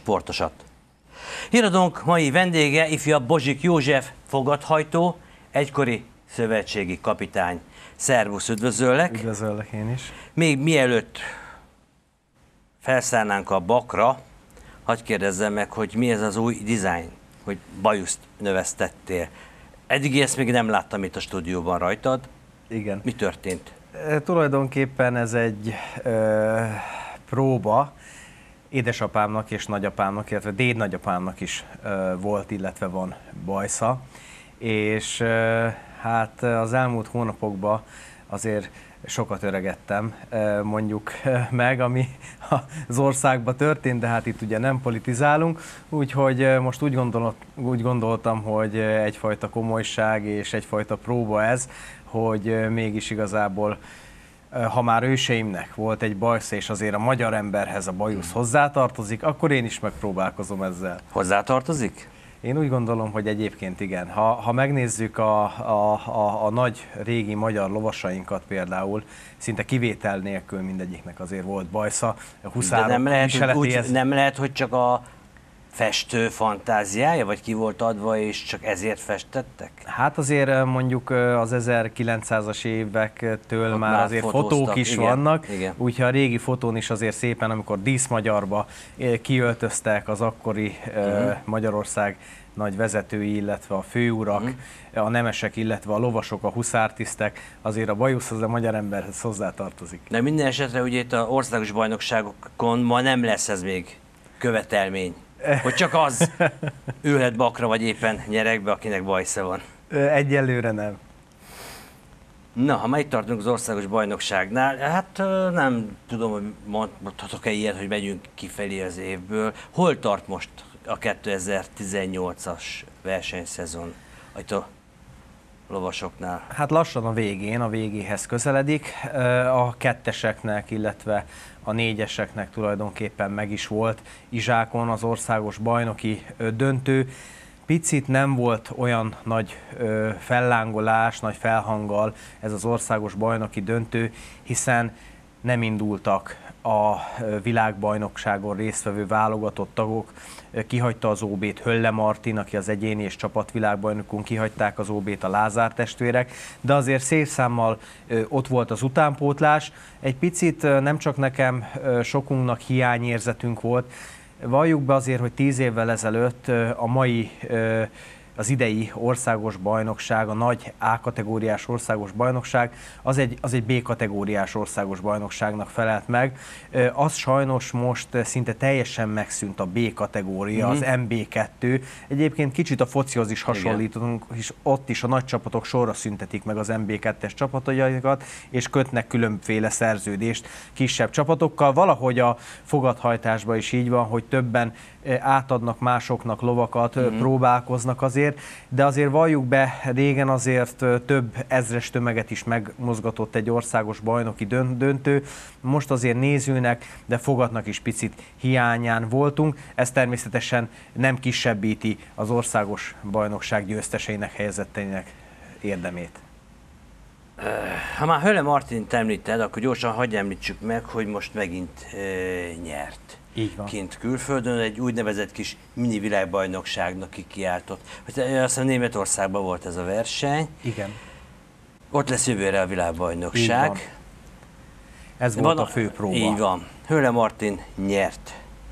sportosat. Híradónk mai vendége ifjabb Bozsik József fogathajtó, egykori szövetségi kapitány. Szervusz, üdvözöllek! Üdvözöllek én is! Még mielőtt felszállnánk a bakra, hadd kérdezzem meg, hogy mi ez az új dizájn, hogy bajuszt növesztettél. Eddig ezt még nem láttam itt a stúdióban rajtad. Igen. Mi történt? Tulajdonképpen ez egy próba. Édesapámnak és nagyapámnak, illetve dédnagyapámnak is volt, illetve van bajsza. És hát az elmúlt hónapokban azért sokat öregedtem, mondjuk meg, ami az országban történt, de hát itt ugye nem politizálunk, úgyhogy most úgy gondoltam, hogy egyfajta komolyság és egyfajta próba ez, hogy mégis igazából, ha már őseimnek volt egy bajsza, és azért a magyar emberhez a bajusz hozzátartozik, akkor én is megpróbálkozom ezzel. Hozzátartozik? Én úgy gondolom, hogy egyébként igen. Ha megnézzük a nagy régi magyar lovasainkat például, szinte kivétel nélkül mindegyiknek azért volt bajsza. De nem lehet, hogy csak a festő fantáziája, vagy ki volt adva, és csak ezért festettek? Hát azért mondjuk az 1900-as évektől ott már azért fotók is vannak, úgyhogy a régi fotón is azért szépen, amikor díszmagyarba kiöltöztek az akkori Magyarország nagy vezetői, illetve a főurak, a nemesek, illetve a lovasok, a huszártisztek, azért a bajusz az a magyar emberhez hozzátartozik. De minden esetre ugye itt az országos bajnokságokon ma nem lesz ez még követelmény, hogy csak az ülhet bakra, vagy éppen nyerekbe, akinek bajsza van. Egyelőre nem. Na, ha már itt tartunk az országos bajnokságnál, hát nem tudom, hogy mondhatok-e ilyet, hogy megyünk kifelé az évből. Hol tart most a 2018-as versenyszezon itt a lovasoknál? Hát lassan a végéhez közeledik. A ketteseknek, illetve a négyeseknek tulajdonképpen meg is volt Izsákon az országos bajnoki döntő. Picit nem volt olyan nagy fellángolás, nagy felhanggal ez az országos bajnoki döntő, hiszen nem indultak a világbajnokságon résztvevő válogatott tagok. Kihagyta az OB-t Hölle Martin, aki az egyéni és csapatvilágbajnokunk, kihagyták az OB-t a Lázár testvérek, de azért szép számmal ott volt az utánpótlás. Egy picit nem csak nekem, sokunknak hiányérzetünk volt. Valljuk be azért, hogy 10 évvel ezelőtt az idei országos bajnokság, a nagy A-kategóriás országos bajnokság, az egy B-kategóriás országos bajnokságnak felelt meg. Az sajnos most szinte teljesen megszűnt a B-kategória, az MB2. Egyébként kicsit a focihoz is hasonlítunk, és ott is a nagy csapatok sorra szüntetik meg az MB2-es csapataikat, és kötnek különféle szerződést kisebb csapatokkal. Valahogy a fogathajtásban is így van, hogy többen átadnak másoknak lovakat, próbálkoznak azért, de azért valljuk be, régen azért több ezres tömeget is megmozgatott egy országos bajnoki döntő. Most azért nézőnek, de fogatnak is picit hiányán voltunk. Ez természetesen nem kisebbíti az országos bajnokság győzteseinek, helyezetteinek érdemét. Ha már Hölle Martint említed, akkor gyorsan hagyj említsük meg, hogy most megint nyert. Így van. Kint külföldön egy úgynevezett kis mini világbajnokságnak kikiáltott. Azt hiszem Németországban volt ez a verseny. Igen. Ott lesz jövőre a világbajnokság. Ez volt a fő próba. Így van. Hölle Martin nyert.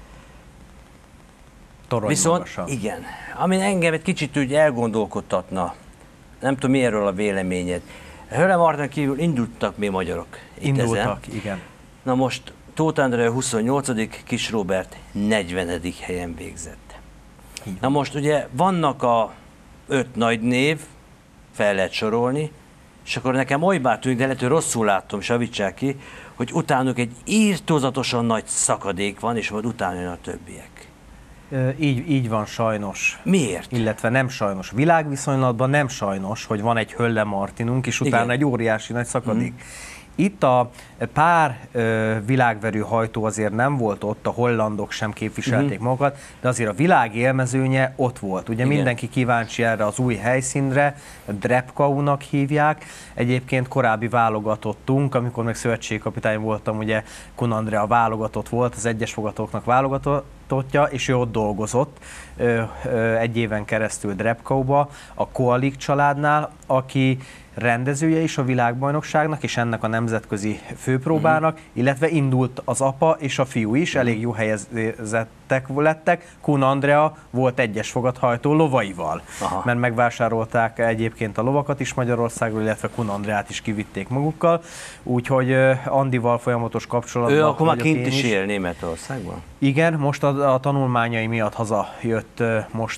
Torony viszont magasan. Igen, ami engem egy kicsit úgy elgondolkodtatna, nem tudom mi erről a véleményed. Hölle Martin kívül indultak még magyarok. Indultak, igen. Na most Tóth Andrea 28., Kis Róbert 40. helyen végzett. Na most ugye vannak a 5 nagy név, fel lehet sorolni, és akkor nekem olybá tűnik, de lehet, hogy rosszul látom, javítsák ki, hogy utánuk egy írtózatosan nagy szakadék van, és majd utána jön a többiek. Így van sajnos. Miért? Illetve nem sajnos. Világviszonylatban nem sajnos, hogy van egy Hölle Martinunk, és utána egy óriási nagy szakadék. Itt a pár világverő hajtó azért nem volt ott, a hollandok sem képviselték magukat, de azért a világ élmezőnye ott volt. Ugye mindenki kíváncsi erre az új helyszínre, Drepkaunak hívják. Egyébként korábbi válogatottunk, amikor még szövetségkapitány voltam, ugye Kun Andrea válogatott volt, az egyes fogatóknak alapítottja, és ő ott dolgozott egy éven keresztül Drebkauba, a Koalik családnál, aki rendezője is a világbajnokságnak és ennek a nemzetközi főpróbának, illetve indult az apa és a fiú is, elég jó helyezettek lettek. Kun Andrea volt egyes fogathajtó lovaival, mert megvásárolták egyébként a lovakat is Magyarországról, illetve Kun Andreát is kivitték magukkal, úgyhogy Andival folyamatos kapcsolatban. Ő akkor már kint is él Németországban? Igen, most a tanulmányai miatt hazajött most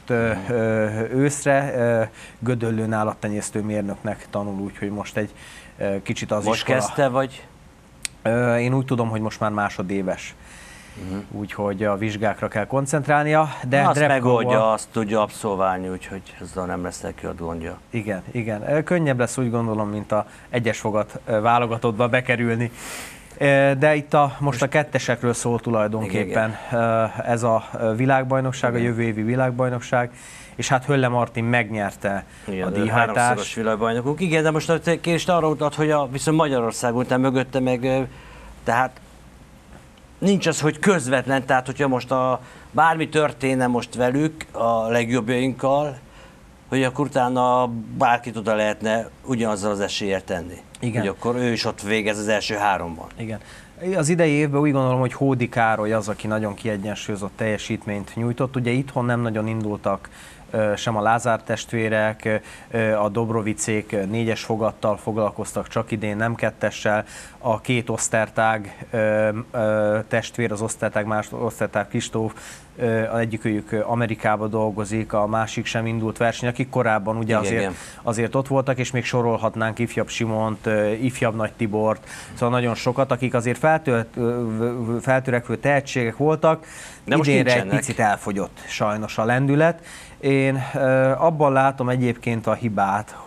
őszre, Gödöllőn állattenyésztő mérnöknek tanul, úgyhogy most egy kicsit az most iskola. Most kezdte, vagy? Én úgy tudom, hogy most már másodéves. Úgyhogy a vizsgákra kell koncentrálnia. De azt megoldja, azt tudja abszolválni, úgyhogy ezzel nem lesz neki a gondja. Igen, igen. Könnyebb lesz, úgy gondolom, mint a egyes fogat válogatottba bekerülni. De itt most a kettesekről szól tulajdonképpen ez a világbajnokság, a jövő évi világbajnokság, és hát Hölle Martin megnyerte a díjhajtást. Háromszoros világbajnokunk. Igen, de most a kérdést arra utat, hogy viszont Magyarország után mögötte meg, tehát nincs az, hogy közvetlen, tehát hogyha most bármi történne most velük, a legjobbjainkkal, hogy akkor utána bárkit oda lehetne ugyanazzal az eséllyel tenni. Igen. Hogy akkor ő is ott végez az első háromban. Igen. Az idei évben úgy gondolom, hogy Hódi Károly az, aki nagyon kiegyensúlyozott teljesítményt nyújtott. Ugye itthon nem nagyon indultak sem a Lázár testvérek, a Dobrovicék 4-es fogattal foglalkoztak csak idén, nem 2-essel. A két Osztertág testvér, az Osztertág, más Osztertág Kristóf, egyikőjük Amerikába dolgozik, a másik sem indult verseny, akik korábban ugye azért ott voltak, és még sorolhatnánk ifjabb Simont, ifjabb Nagy Tibort, szóval nagyon sokat, akik azért feltörekvő tehetségek voltak. De idénre egy picit elfogyott sajnos a lendület. Én abban látom egyébként a hibát,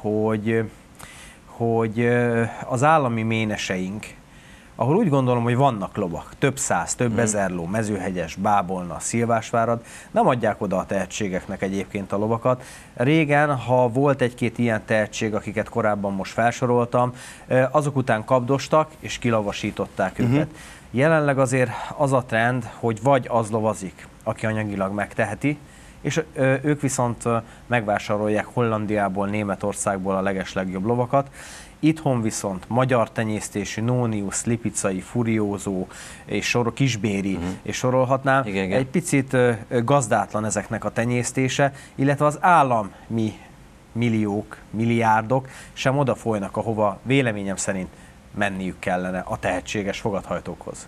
hogy az állami méneseink, ahol úgy gondolom, hogy vannak lovak, több száz, több ezer ló, Mezőhegyes, Bábolna, Szilvásvárad, nem adják oda a tehetségeknek egyébként a lovakat. Régen, ha volt egy-két ilyen tehetség, akiket korábban most felsoroltam, azok után kapdostak és kilavasították őket. Jelenleg azért az a trend, hogy vagy az lovazik, aki anyagilag megteheti, és ők viszont megvásárolják Hollandiából, Németországból a legeslegjobb lovakat. Itthon viszont magyar tenyésztésű Nónius, Lipicai, Furiózó és Kisbéri és sorolhatnám. Igen. Egy picit gazdátlan ezeknek a tenyésztése, illetve az állami milliók, milliárdok sem oda folynak, ahova véleményem szerint menniük kellene a tehetséges fogathajtókhoz.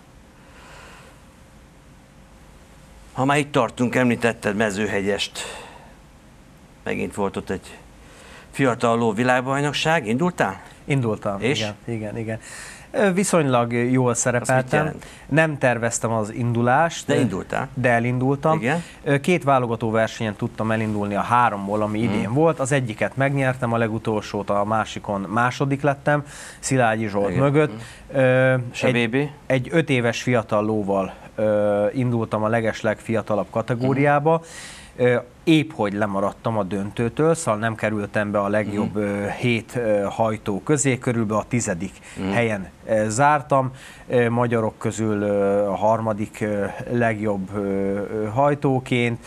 Ha már itt tartunk, említetted Mezőhegyest, megint volt ott egy fiatal ló világbajnokság, indultál? Indultam, és? Igen. Viszonylag jól szerepeltem. Nem terveztem az indulást. De indultál? De elindultam. Igen. 2 válogató versenyen tudtam elindulni a 3-ból, ami idén volt. Az egyiket megnyertem, a legutolsót, a másikon második lettem, Szilágyi Zsolt mögött. Egy 5 éves fiatal lóval indultam a legeslegfiatalabb kategóriába. Épp hogy lemaradtam a döntőtől, szóval nem kerültem be a legjobb 7 hajtó közé, körülbelül a 10. helyen zártam. Magyarok közül a 3. legjobb hajtóként.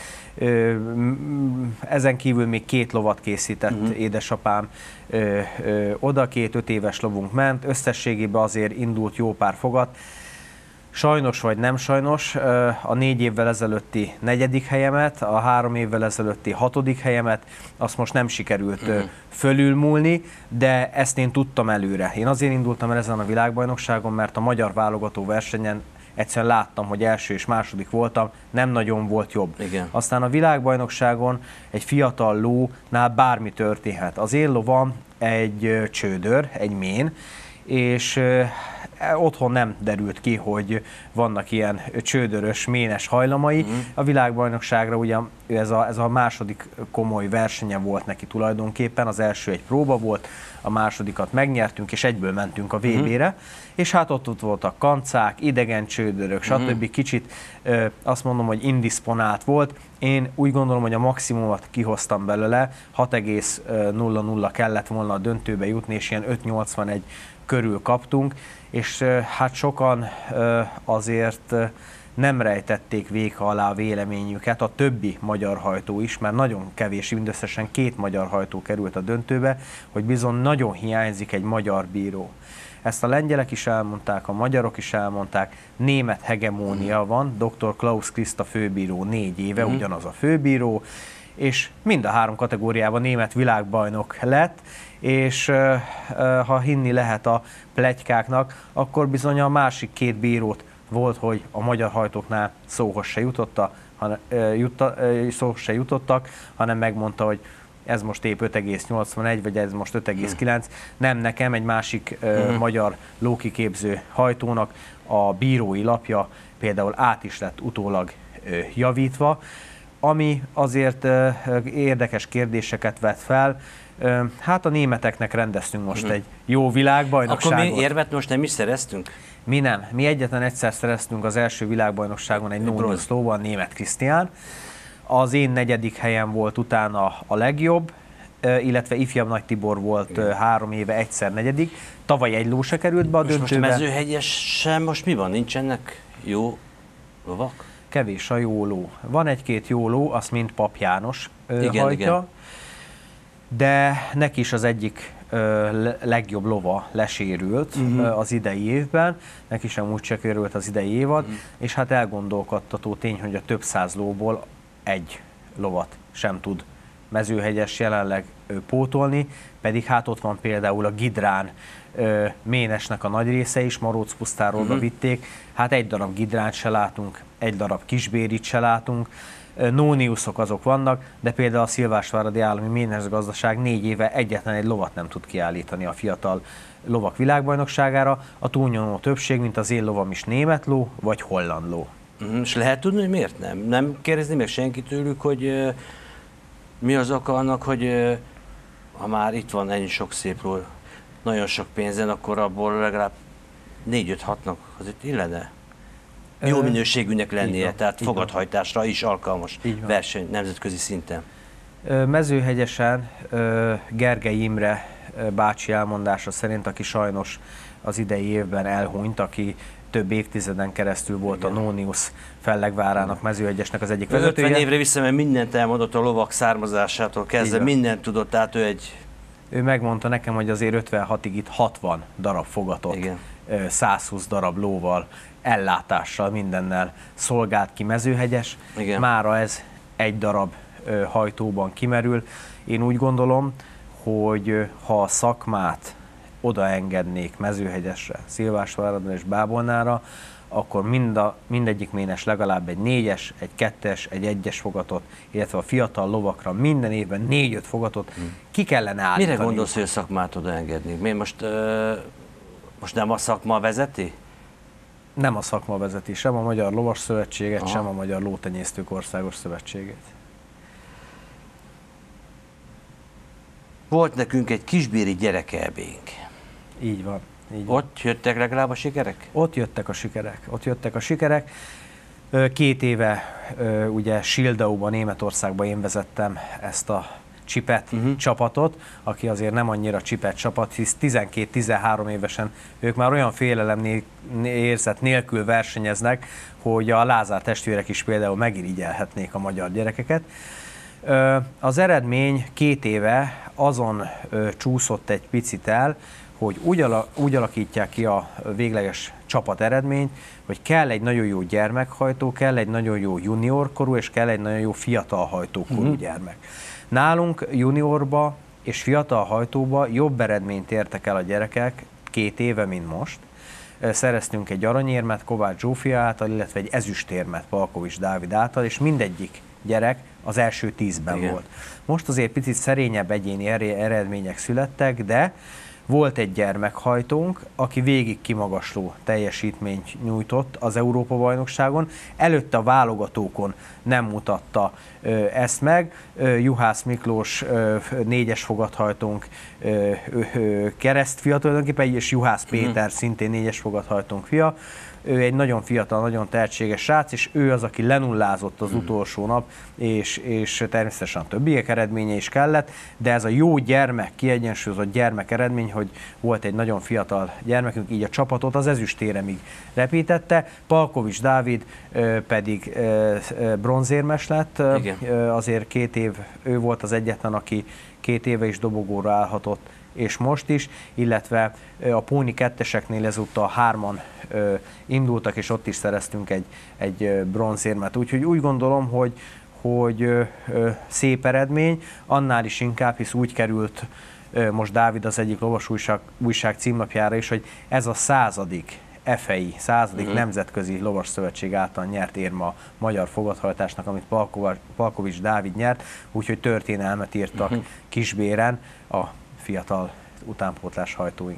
Ezen kívül még 2 lovat készített édesapám oda, 2 5 éves lovunk ment. Összességében azért indult jó pár fogat. Sajnos vagy nem sajnos, a 4 évvel ezelőtti 4. helyemet, a 3 évvel ezelőtti 6. helyemet, azt most nem sikerült fölülmúlni, de ezt én tudtam előre. Én azért indultam el ezen a világbajnokságon, mert a magyar válogató versenyen egyszerűen láttam, hogy első és második voltam, nem nagyon volt jobb. Igen. Aztán a világbajnokságon egy fiatal lónál bármi történhet. Az én lovam egy csődör, egy mén, és otthon nem derült ki, hogy vannak ilyen csődörös, ménes hajlamai. A világbajnokságra ugye ez a második komoly versenye volt neki tulajdonképpen, az első egy próba volt, a másodikat megnyertünk, és egyből mentünk a VB-re, és hát ott voltak kancák, idegen csődörök, stb. Kicsit azt mondom, hogy indisponált volt. Én úgy gondolom, hogy a maximumot kihoztam belőle, 6,00 kellett volna a döntőbe jutni, és ilyen 5,81 körül kaptunk, és hát sokan azért nem rejtették véka alá a véleményüket, a többi magyar hajtó is, mert nagyon kevés, mindösszesen 2 magyar hajtó került a döntőbe, hogy bizony nagyon hiányzik egy magyar bíró. Ezt a lengyelek is elmondták, a magyarok is elmondták, német hegemónia van, dr. Klaus Christ a főbíró 4 éve, ugyanaz a főbíró, és mind a 3 kategóriában német világbajnok lett, és ha hinni lehet a pletykáknak, akkor bizony a másik 2 bírót volt, hogy a magyar hajtóknál szóhoz se jutottak, hanem megmondta, hogy ez most épp 5,81, vagy ez most 5,9. Nem nekem, egy másik magyar lókiképző hajtónak a bírói lapja például át is lett utólag javítva, ami azért érdekes kérdéseket vet fel. Hát a németeknek rendeztünk most egy jó világbajnokságot. Akkor mi érmet most nem is szereztünk? Mi nem. Mi egyetlen egyszer szereztünk az első világbajnokságon egy no-news lóval, német Krisztián. Az én 4. helyen volt utána a legjobb, illetve ifjabb Nagy Tibor volt 3 éve egyszer 4. Tavaly egy ló se került be a döntőbe. Most Mezőhegyesen most mi van? Nincsenek jó lovak? Kevés a jó ló. Van 1-2 jó ló, azt mind Pap János hajtja, igen. De neki is az egyik legjobb lova lesérült az idei évben, neki sem úgy se került az idei évad, és hát elgondolkodtató tény, hogy a több 100 lóból egy lovat sem tud Mezőhegyes jelenleg pótolni, pedig hát ott van például a Gidrán ménesnek a nagy része is, Marócpusztáról vitték, hát egy darab Gidránt se látunk, egy darab Kisbérit se látunk, no-newsok azok vannak, de például a Szilvásváradi Állami Ménes Gazdaság 4 éve egyetlen egy lovat nem tud kiállítani a fiatal lovak világbajnokságára, a túlnyomó többség, mint az én lovam is német ló, vagy holland ló. És lehet tudni, hogy miért nem? Nem kérdezni meg senki tőlük, hogy mi az oka annak, hogy ha már itt van ennyi sok szép ló, nagyon sok pénzen, akkor abból legalább 4-5-6-nak azért illene jó minőségűnek lennie, tehát fogadhajtásra is alkalmas verseny nemzetközi szinten. Mezőhegyesen Gergely Imre bácsi elmondása szerint, aki sajnos az idei évben elhunyt, aki több évtizeden keresztül volt a no-news Fellegvárának, Mezőhegyesnek az egyik vezetője. 50 évre vissza, mert mindent elmondott a lovak származásától kezdve, mindent tudott, tehát ő megmondta nekem, hogy azért 56-ig itt 60 darab fogatott, 120 darab lóval, ellátással, mindennel szolgált ki Mezőhegyes. Mára ez egy darab hajtóban kimerül. Én úgy gondolom, hogy ha a szakmát odaengednék Mezőhegyesre, Szilvásváradra és Bábolnára, akkor mindegyik ménes legalább egy 4-es, egy 2-es, egy 1-es fogatot, illetve a fiatal lovakra minden évben 4-5 fogatot ki kellene állítani. Mire gondolsz, hogy a szakmát odaengedni? Miért most nem a szakma vezeti? Nem a szakma vezeti, sem a Magyar Lovas Szövetséget, sem a Magyar Lótenyésztők Országos Szövetségét. Volt nekünk egy kisbéri gyerekelbénk. Így van. Így van. Ott jöttek legalább a sikerek? Ott jöttek a sikerek. 2 éve ugye Schildauban, Németországban én vezettem ezt a csipet csapatot, aki azért nem annyira csipet csapat, hisz 12-13 évesen ők már olyan félelem érzet nélkül versenyeznek, hogy a Lázár testvérek is például megirigyelhetnék a magyar gyerekeket. Az eredmény 2 éve azon csúszott egy picit el, hogy úgy alakítják ki a végleges csapat eredményt, hogy kell egy nagyon jó gyermekhajtó, kell egy nagyon jó juniorkorú, és kell egy nagyon jó fiatal hajtókorú gyermek. Nálunk juniorba és fiatal hajtóba jobb eredményt értek el a gyerekek 2 éve, mint most. Szereztünk egy aranyérmet Kovács Zsófia által, illetve egy ezüstérmet Palkovics Dávid által, és mindegyik gyerek az első 10-ben volt. Most azért picit szerényebb egyéni eredmények születtek, de volt egy gyermekhajtónk, aki végig kimagasló teljesítményt nyújtott az Európa-bajnokságon. Előtte a válogatókon nem mutatta ezt meg. Juhász Miklós 4-es fogathajtónk keresztfia tulajdonképpen, és Juhász Péter szintén 4-es fogathajtónk fia. Ő egy nagyon fiatal, nagyon tehetséges srác, és ő az, aki lenullázott az utolsó nap, és természetesen a többiek eredménye is kellett, de ez a jó gyermek, kiegyensúlyozott gyermek eredmény, hogy volt egy nagyon fiatal gyermekünk, így a csapatot az ezüstéremig repítette. Palkovics Dávid pedig bronzérmes lett. Azért 2 év ő volt az egyetlen, aki 2 éve is dobogóra állhatott, és most is, illetve a Póni 2-eseknél ezúttal 3-an indultak, és ott is szereztünk egy bronzérmet. Úgyhogy úgy gondolom, hogy szép eredmény, annál is inkább, hisz úgy került most Dávid az egyik lovas újság címlapjára is, hogy ez a 100. FEI, 100. Nemzetközi Lovas Szövetség által nyert érme a magyar fogadhajtásnak, amit Palkovics Dávid nyert, úgyhogy történelmet írtak Kisbéren a fiatal utánpótlás hajtóink.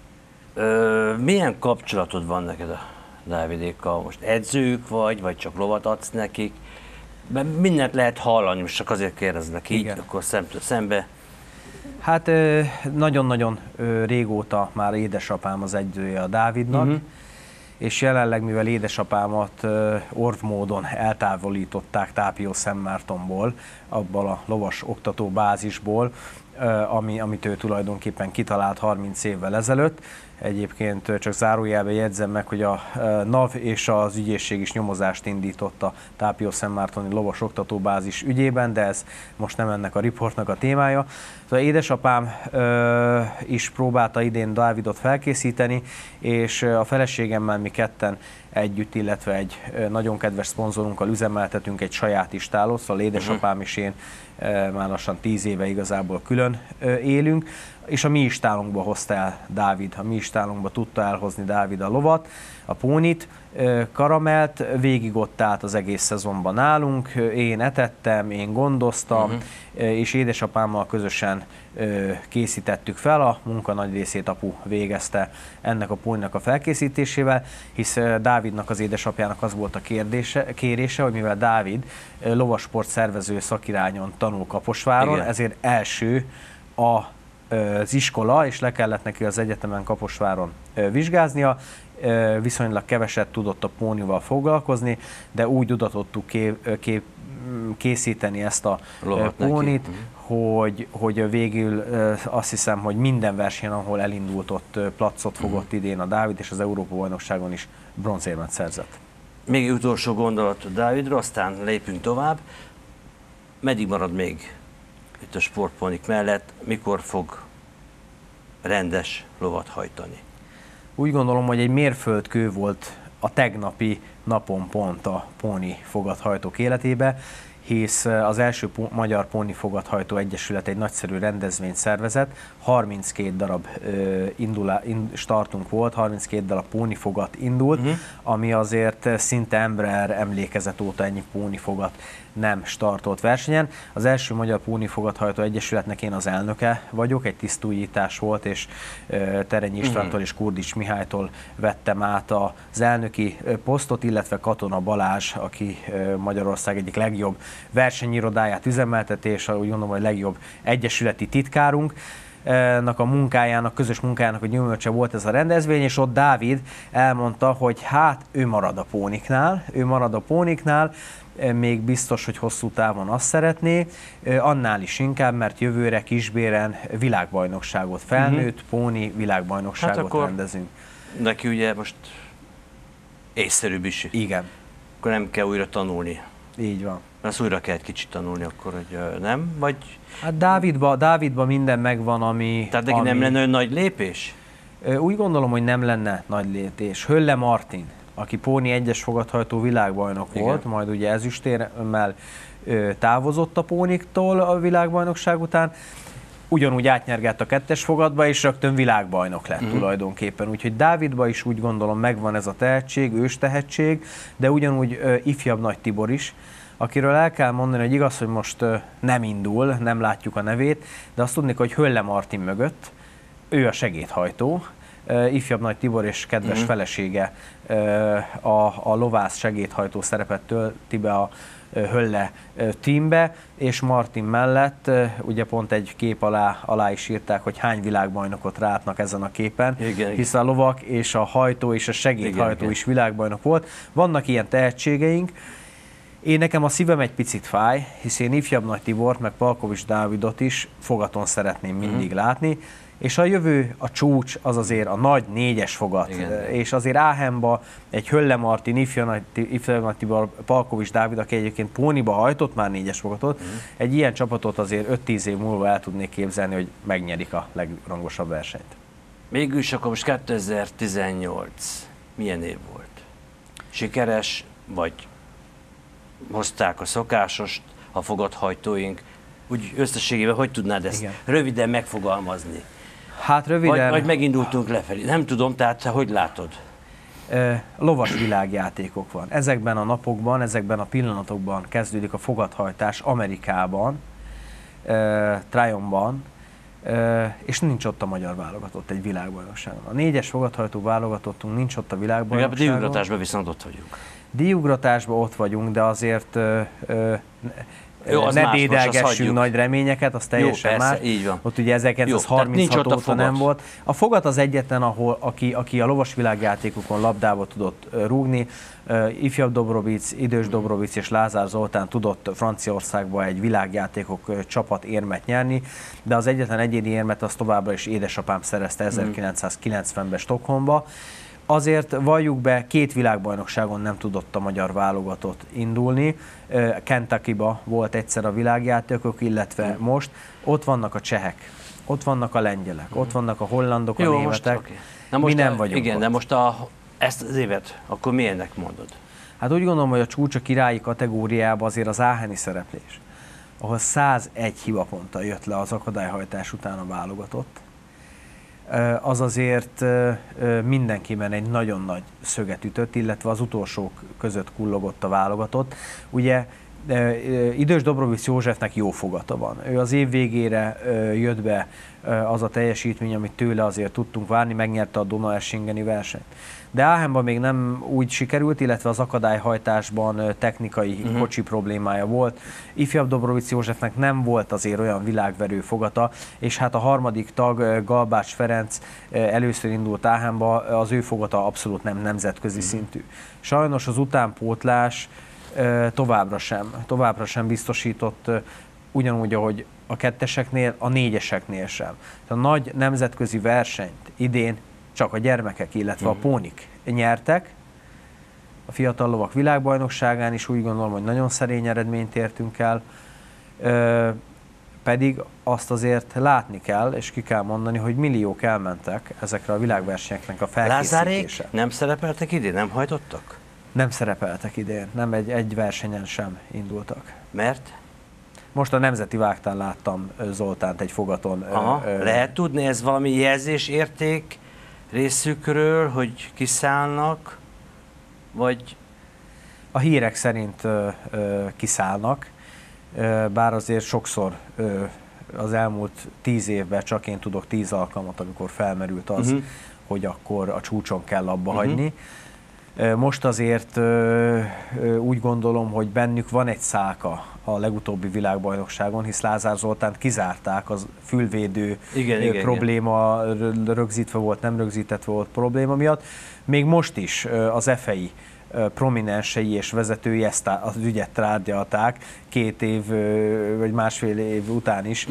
Milyen kapcsolatod van neked a Dávidékkal? Most edzők vagy csak lovat adsz nekik? Mindent lehet hallani, most csak azért kérdezlek így, igen. Akkor szemtől szembe. Hát nagyon-nagyon régóta már édesapám az edzője a Dávidnak, és jelenleg, mivel édesapámat orvmódon eltávolították Tápió-Szentmártonból, abból a lovas oktató bázisból, amit ő tulajdonképpen kitalált 30 évvel ezelőtt. Egyébként csak zárójelben jegyzem meg, hogy a NAV és az ügyészség is nyomozást indított a Tápió-Szentmártoni lovas oktatóbázis ügyében, de ez most nem ennek a riportnak a témája. Szóval édesapám is próbálta idén Dávidot felkészíteni, és a feleségemmel mi ketten együtt, illetve egy nagyon kedves szponzorunkkal üzemeltetünk egy saját istálót, szóval édesapám és én már lassan 10 éve igazából külön élünk, és a mi istálunkba hozta el Dávid, a mi istálunkba tudta elhozni Dávid a lovat, a pónit, Karamelt, végig ott állt az egész szezonban nálunk, én etettem, én gondoztam, és édesapámmal közösen készítettük fel, a munka nagy részét apu végezte ennek a póninak a felkészítésével, hisz Dávidnak, az édesapjának az volt a kérése, hogy mivel Dávid lovasport szervező szakirányon tanul Kaposváron, igen, ezért első az iskola, és le kellett neki az egyetemen Kaposváron vizsgáznia, viszonylag keveset tudott a pónival foglalkozni, de úgy tudatottuk készíteni ezt a pónit, hogy végül azt hiszem, hogy minden versenyen, ahol elindult, ott placot fogott idén a Dávid, és az Európa-bajnokságon is bronzérmet szerzett. Még utolsó gondolat a Dávidra, aztán lépünk tovább. Meddig marad még itt a sportpónik mellett, mikor fog rendes lovat hajtani? Úgy gondolom, hogy egy mérföldkő volt a tegnapi napon pont a Póni Fogathajtók életébe, hisz az első Magyar Póni Fogathajtó Egyesület egy nagyszerű rendezvényt szervezett, 32 darab startunk volt, 32 darab póni fogat indult, ami azért szinte Embraer emlékezet óta ennyi póni fogat nem startolt versenyen. Az első Magyar Póni Fogathajtó Egyesületnek én az elnöke vagyok, egy tisztújítás volt, és Terenyi Istvántól és Kurdics Mihálytól vettem át az elnöki posztot, illetve Katona Balázs, aki Magyarország egyik legjobb versenyirodáját üzemelteti, és úgy gondolom, hogy legjobb egyesületi titkárunk. A munkájának, közös munkájának a gyümölcse volt ez a rendezvény, és ott Dávid elmondta, hogy hát ő marad a póniknál, még biztos, hogy hosszú távon azt szeretné, annál is inkább, mert jövőre Kisbéren világbajnokságot, felnőtt póni világbajnokságot rendezünk. Neki ugye most észszerűbb is. Igen. Akkor nem kell újra tanulni. Így van. Ezt újra kell egy kicsit tanulni akkor, hogy nem? Vagy... Hát Dávidba minden megvan, ami... Tehát neki nem lenne olyan nagy lépés? Úgy gondolom, hogy nem lenne nagy lépés. Hölle Martin, aki póni 1-es fogathajtó világbajnok volt, majd ugye ezüstéremmel távozott a póniktól a világbajnokság után, ugyanúgy átnyergett a 2-es fogatba, és rögtön világbajnok lett tulajdonképpen. Úgyhogy Dávidba is úgy gondolom megvan ez a tehetség, őstehetség, de ugyanúgy ifjabb Nagy Tibor is, akiről el kell mondani, hogy igaz, hogy most nem indul, nem látjuk a nevét, de azt tudni, hogy Hölle Martin mögött, ő a segédhajtó, ifjabb Nagy Tibor és kedves felesége a lovász segédhajtó szerepet tölti be a Hölle teambe, és Martin mellett ugye pont egy kép alá is írták, hogy hány világbajnokot rátnak ezen a képen, hisz a lovak és a hajtó és a segédhajtó is világbajnok volt. Vannak ilyen tehetségeink. Nekem a szívem egy picit fáj, hisz én ifjabb Nagy Tibort, meg Palkovics Dávidot is fogaton szeretném mindig látni. És a jövő, a csúcs az azért a nagy 4-es fogat. Igen. És azért Aachenba egy Hölle Martin, Ifjana Tibor, Palkovics Dávid, aki egyébként Póniba hajtott már 4-es fogatot, egy ilyen csapatot azért 5-10 év múlva el tudnék képzelni, hogy megnyerik a legrangosabb versenyt. Mégis akkor most 2018 milyen év volt? Sikeres, vagy hozták a szokásost a fogathajtóink? Úgy összességében hogy tudnád ezt röviden megfogalmazni? Hát röviden... Vagy megindultunk lefelé. Nem tudom, tehát hogy látod? Lovas világjátékok van. Ezekben a napokban, ezekben a pillanatokban kezdődik a fogathajtás Amerikában, Tryonban, és nincs ott a magyar válogatott egy világbajnokságon. A 4-es fogathajtó válogatottunk nincs ott a világbajnokságon. A díjugratásban viszont ott vagyunk. Díjugratásban ott vagyunk, de azért jó, ne dédelgessünk nagy reményeket, az teljesen jó, persze, más. Így van. Ott ugye 1936 óta nem volt. A fogat az egyetlen, ahol aki a lovas világjátékokon labdába tudott rúgni. Ifjabb Dobrovic, Idős Dobrovic és Lázár Zoltán tudott Franciaországba egy világjátékok csapat érmet nyerni, de az egyetlen egyéni érmet az továbbra is édesapám szerezte 1990-ben Stockholmba. Azért valljuk be, 2 világbajnokságon nem tudott a magyar válogatott indulni. Kentuckyba volt egyszer a világjátékok, illetve most. Ott vannak a csehek, ott vannak a lengyelek, ott vannak a hollandok, a németek. Most, na most mi nem vagyunk igen, ott. de most ezt az évet akkor milyennek mondod? Hát úgy gondolom, hogy a csúcs a királyi kategóriában azért az áheni szereplés, ahol 101 hibaponttal jött le az akadályhajtás után a válogatott, az azért mindenkiben egy nagyon nagy szöget ütött, illetve az utolsók között kullogott a válogatott. Ugye Idős Dobrovic Józsefnek jó fogata van. Ő az év végére jött be az a teljesítmény, amit tőle azért tudtunk várni, megnyerte a Donaueschingeni versenyt. De Aachenban még nem úgy sikerült, illetve az akadályhajtásban technikai kocsi problémája volt. Ifjabb Dobrovic Józsefnek nem volt azért olyan világverő fogata, és hát a harmadik tag, Galbács Ferenc először indult Aachenba, az ő fogata abszolút nem nemzetközi szintű. Sajnos az utánpótlás továbbra sem biztosított, ugyanúgy, ahogy a 2-eseknél, a 4-eseknél sem. A nagy nemzetközi versenyt idén csak a gyermekek, illetve a pónik nyertek. A fiatal lovak világbajnokságán is úgy gondolom, hogy nagyon szerény eredményt értünk el, pedig azt azért látni kell, és ki kell mondani, hogy milliók elmentek ezekre a világversenyeknek a felkészítése. Lázárék nem szerepeltek idén, nem hajtottak? Nem szerepeltek idén, nem egy versenyen sem indultak. Mert? Most a Nemzeti Vágtán láttam Zoltánt egy fogaton. Lehet tudni, ez valami jelzésérték részükről, hogy kiszállnak, vagy... A hírek szerint kiszállnak, bár azért sokszor az elmúlt 10 évben csak én tudok 10 alkalmat, amikor felmerült az, hogy akkor a csúcson kell abba hagyni. Most azért úgy gondolom, hogy bennük van egy szálka a legutóbbi világbajnokságon, hisz Lázár Zoltánt kizárták, az fülvédő probléma rögzítve volt, nem rögzítve volt probléma miatt. Még most is az FEI prominensei és vezetői ezt az ügyet tárgyalták 2 év vagy másfél év után is,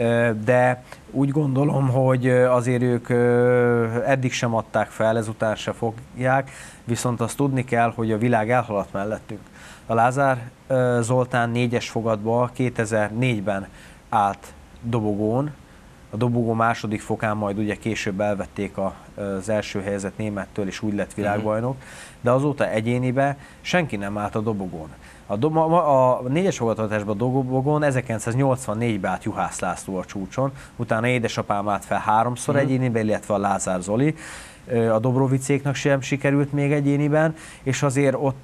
de úgy gondolom, hogy azért ők eddig sem adták fel, ezután se fogják, viszont azt tudni kell, hogy a világ elhaladt mellettünk. A Lázár Zoltán 4-es fogatba 2004-ben állt dobogón, a dobogó második fokán majd ugye később elvették az első helyezett némettől, és úgy lett világbajnok, de azóta egyénibe senki nem állt a dobogón. A 4-es fogathatásban a dobogón 1984-ben állt Juhász László a csúcson, utána édesapám állt fel 3-szor egyéniben, illetve a Lázár Zoli. A Dobrovicéknak sem sikerült még egyéniben, és azért ott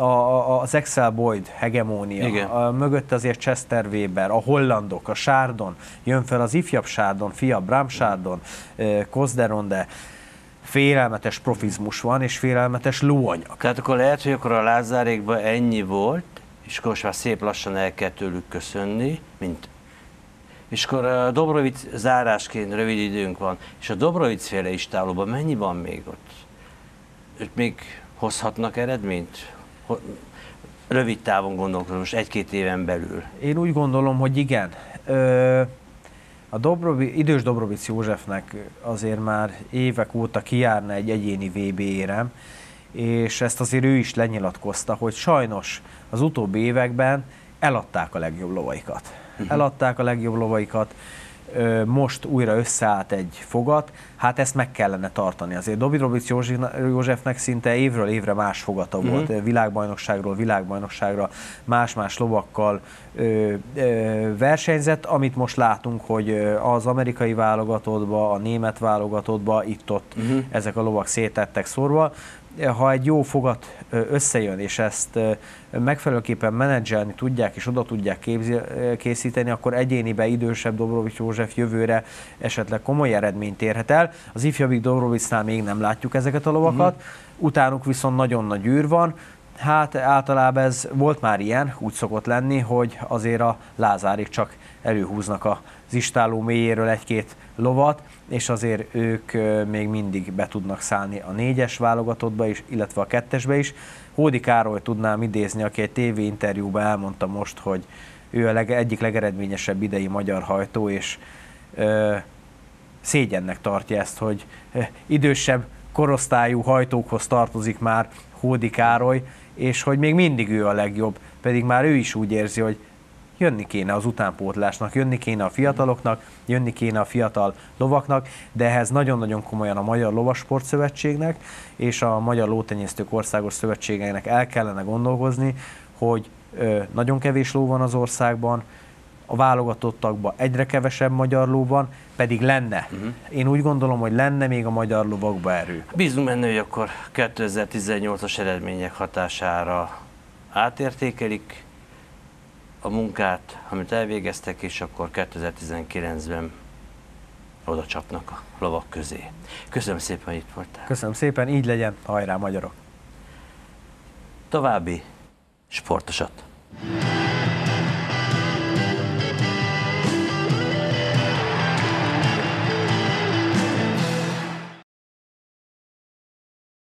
az Excel Boyd hegemónia, mögött azért Chester Weber, a hollandok, a Sárdon, jön fel az ifjabb Sárdon, fiabb Bram Sárdon, Kozderonde, félelmetes profizmus van, és félelmetes lóanyag. Tehát akkor lehet, hogy akkor a Lázárékban ennyi volt, és akkor most már szép lassan el kell tőlük köszönni, mint... És akkor a Dobrovic zárásként rövid időnk van, és a Dobrovic féle istálóban mennyi van még ott? Ők még hozhatnak eredményt? Rövid távon gondolkodom, most 1-2 éven belül. Én úgy gondolom, hogy igen. Idős Dobrovic Józsefnek azért már évek óta kijárna egy egyéni VB érem, és ezt azért ő is lenyilatkozta, hogy sajnos az utóbbi években eladták a legjobb lovaikat. Eladták a legjobb lovaikat, most újra összeállt egy fogat, hát ezt meg kellene tartani. Azért Dobrovic Józsefnek szinte évről évre más fogata volt, világbajnokságról világbajnokságra más-más lovakkal versenyzett, amit most látunk, hogy az amerikai válogatottba, a német válogatottba, itt-ott ezek a lovak szétettek szórva. Ha egy jó fogat összejön, és ezt megfelelőképpen menedzselni tudják, és oda tudják készíteni, akkor egyéniben idősebb Dobrovic József jövőre esetleg komoly eredményt érhet el. Az ifjabbik Dobrovicnál még nem látjuk ezeket a lovakat, utánuk viszont nagyon nagy űr van. Hát általában ez volt már ilyen, úgy szokott lenni, hogy azért a Lázárik csak előhúznak az istálló mélyéről egy-két lovat, és azért ők még mindig be tudnak szállni a 4-es válogatottba is, illetve a 2-esbe is. Hódi Károly tudnám idézni, aki egy TV interjúban elmondta most, hogy ő egyik legeredményesebb idei magyar hajtó, és szégyennek tartja ezt, hogy idősebb korosztályú hajtókhoz tartozik már Hódi Károly, és hogy még mindig ő a legjobb, pedig már ő is úgy érzi, hogy jönni kéne az utánpótlásnak, jönni kéne a fiataloknak, jönni kéne a fiatal lovaknak, de ehhez nagyon-nagyon komolyan a Magyar Lovasportszövetségnek és a Magyar Lótenyésztők Országos Szövetségeinek el kellene gondolkozni, hogy nagyon kevés ló van az országban, a válogatottakban egyre kevesebb magyar ló van, pedig lenne. Én úgy gondolom, hogy lenne még a magyar lovakba erő. Bízunk benne, hogy akkor 2018-as eredmények hatására átértékelik a munkát, amit elvégeztek, és akkor 2019-ben oda csapnak a lovak közé. Köszönöm szépen, hogy itt voltál. Köszönöm szépen, így legyen, hajrá magyarok! További sportosat!